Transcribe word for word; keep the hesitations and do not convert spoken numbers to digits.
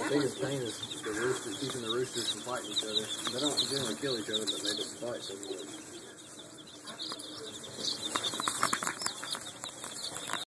biggest pain is the rooster, keeping the roosters from fighting each other. They don't generally kill each other, but they just fight so much.